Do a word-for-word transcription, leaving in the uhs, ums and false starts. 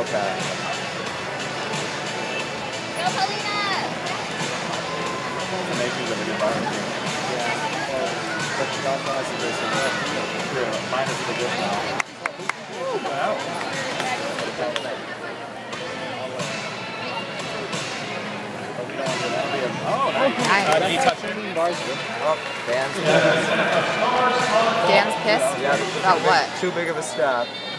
cat. Go, Polina! The makers of a good barbecue. Yeah. But she also has a good one. Minus the good now. Wow. Oh, nice. Nice. Uh, did he touch it? Oh, Dan's pissed. Dan's pissed? Yeah. About what? Too big of a step.